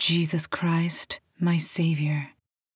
Jesus Christ, my Savior.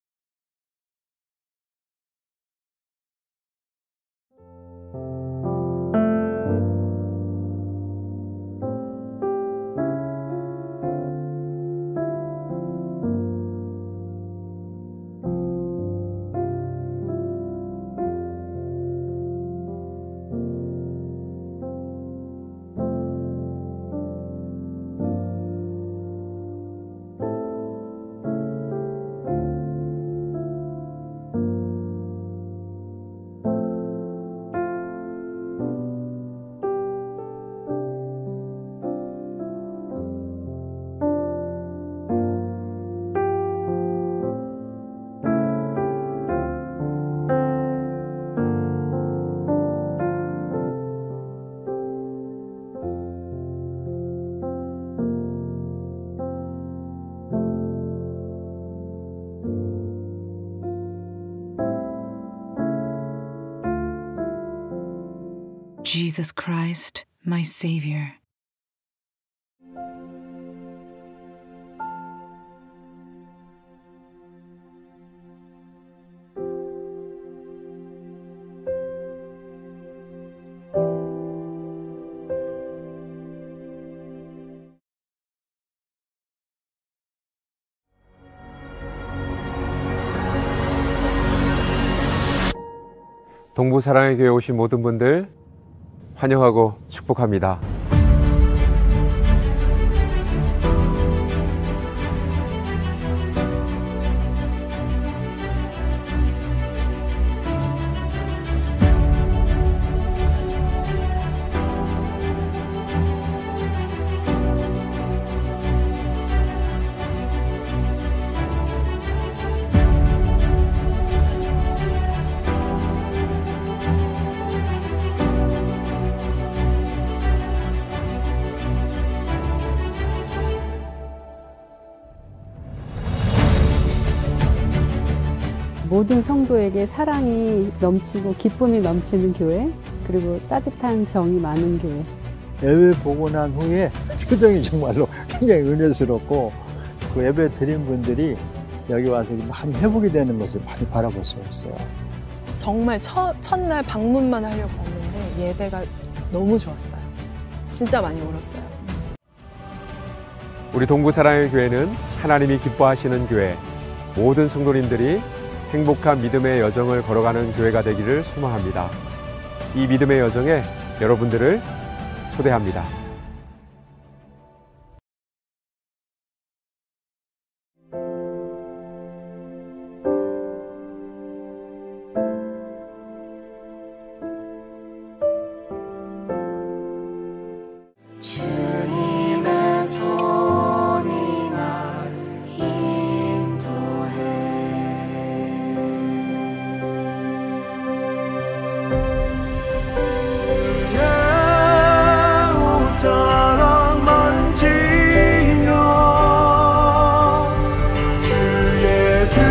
Jesus Christ, my Savior. 동부 사랑의 교회 오신 모든 분들 환영하고 축복합니다. 모든 성도에게 사랑이 넘치고 기쁨이 넘치는 교회, 그리고 따뜻한 정이 많은 교회. 예배 보고 난 후에 표정이 정말로 굉장히 은혜스럽고, 그 예배 드린 분들이 여기 와서 많이 회복이 되는 것을 많이 바라볼 수 있어요. 정말 첫날 방문만 하려고 왔는데 예배가 너무 좋았어요. 진짜 많이 울었어요. 우리 동부 사랑의 교회는 하나님이 기뻐하시는 교회, 모든 성도님들이 행복한 믿음의 여정을 걸어가는 교회가 되기를 소망합니다. 이 믿음의 여정에 여러분들을 초대합니다. 주님의 손이 날 인도해. 주의 옷자락 만지며 주의 두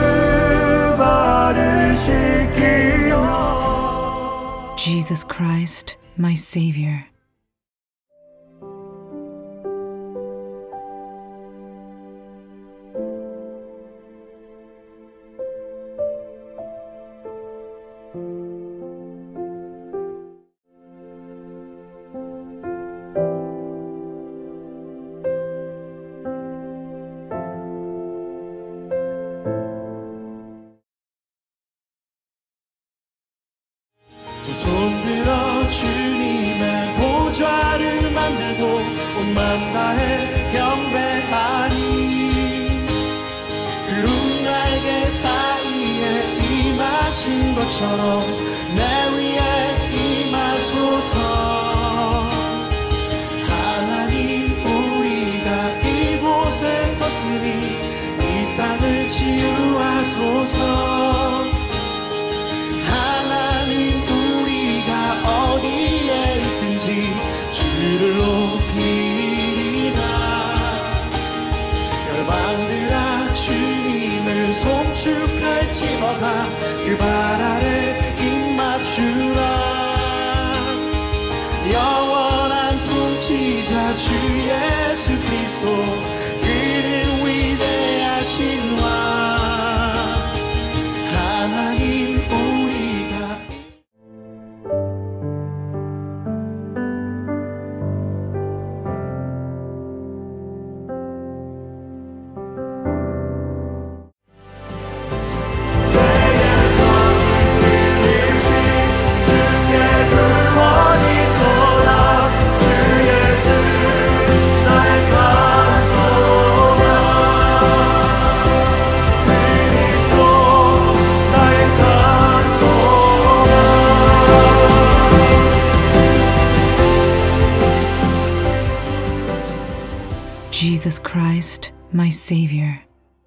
발을 씻기며. Jesus Christ, my Savior. 두 손 들어 주님의 보좌를 만들고 온맘 다해 경배하리. 구름 날개 사이에 임하신 것처럼 내 위에 임하소서. 하나님 우리가 이곳에 섰으니 이 땅을 치유하소서. 어디에 있든지 주를 높이리라. 열방들아 주님을 송축할지어다. 그 발 아래 입 맞추라. 영원한 통치자 주 예수 그리스도, 그를 위해 되신 왕 하나님 우리가 Jesus Christ, my Savior.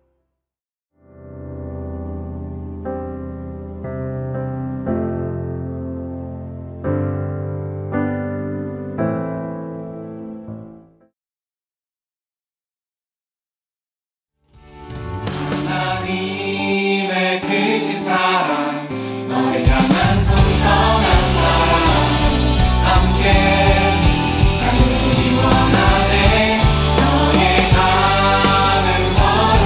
하나님의 크신 사랑 너를 향한 풍성한 사랑 함께 나누기 원하네 너의 가는 걸음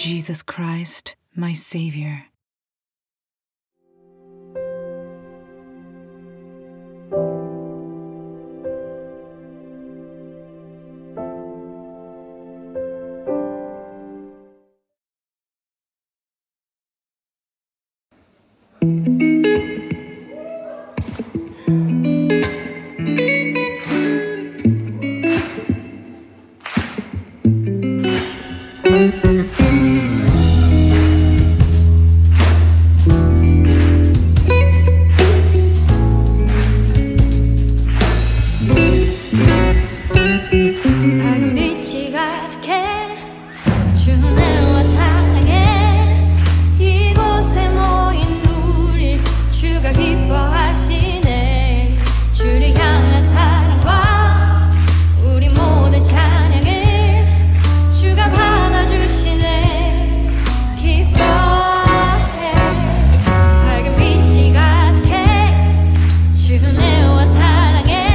Jesus Christ, my Savior. 밝은 빛이 가득해 주는 은혜와 사랑에 이곳에 모인 우리 주가 기뻐하시네. 주를 향한 사랑과 우리 모두 찬양을 주가 받아주시네. 기뻐해. 밝은 빛이 가득해 주는 은혜와 사랑에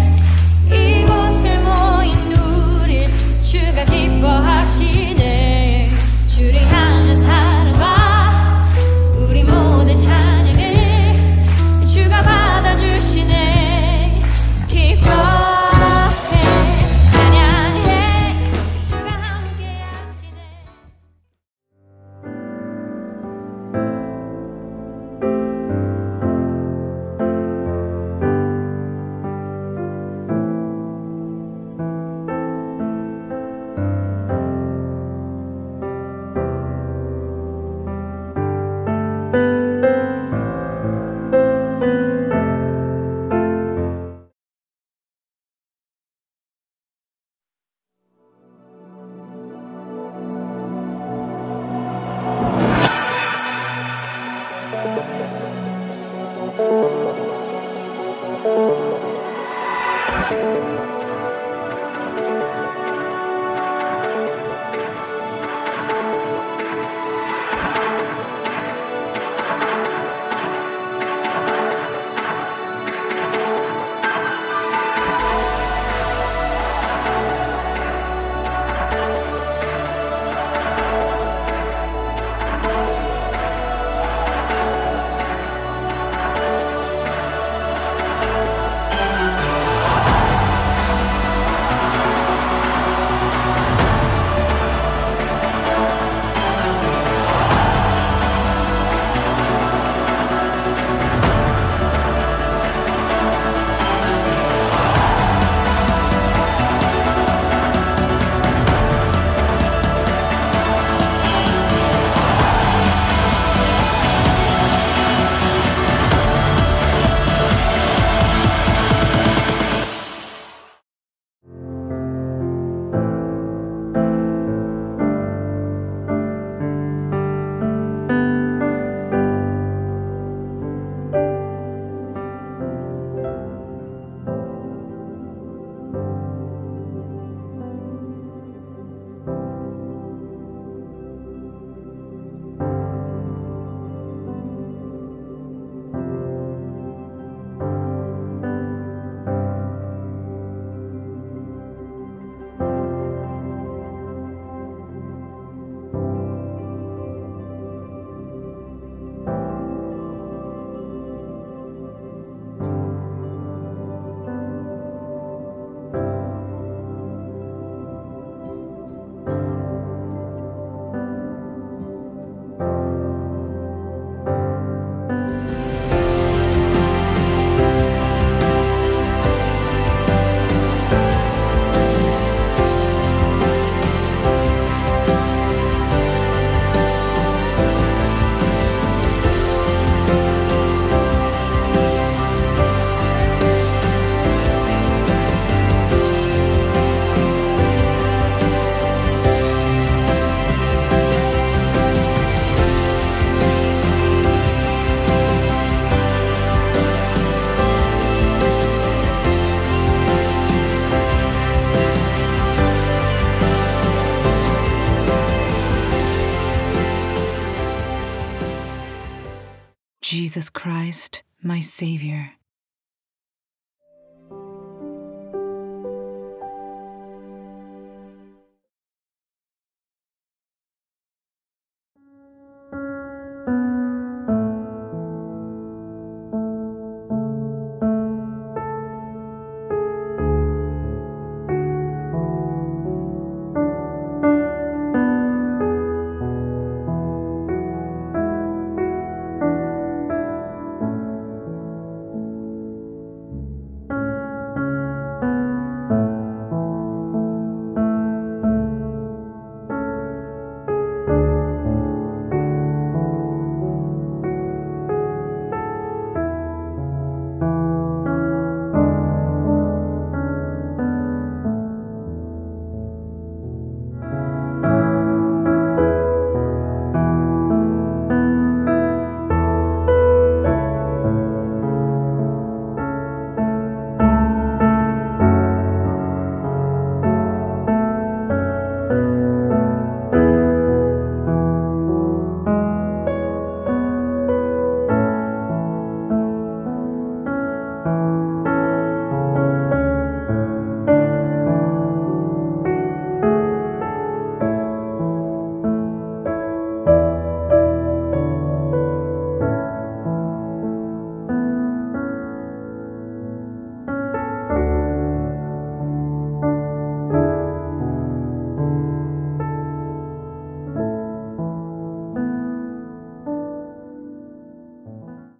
이곳을 모인 우리 주가 기뻐하시네. 주를 향한 사랑과 우리 모두 찬양을 주가 받아주시네. 기뻐해. 찬양해. 주가 함께 하시네. Jesus Christ, my Savior.